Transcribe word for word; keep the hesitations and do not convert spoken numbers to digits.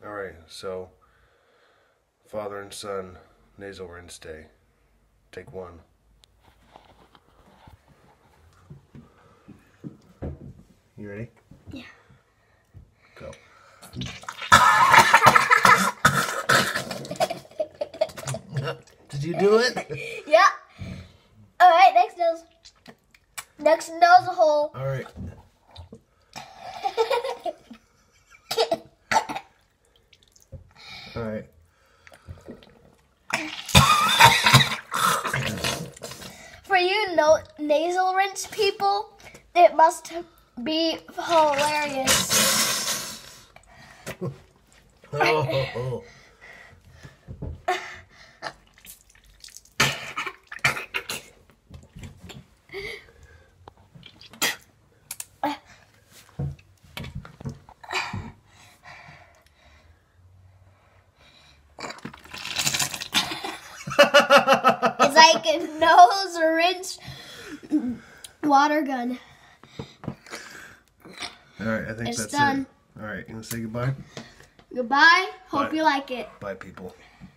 Alright, so father and son nasal rinse day. Take one. You ready? Yeah. Go. Did you do it? Yeah. Alright, next nose. Next nose hole. Alright. Alright. For you no nasal rinse people, it must be hilarious. Oh, oh, oh. It's like a nose rinse water gun. Alright, I think It's that's done. it. Alright, you want to say goodbye? Goodbye. Hope Bye. you like it. Bye, people.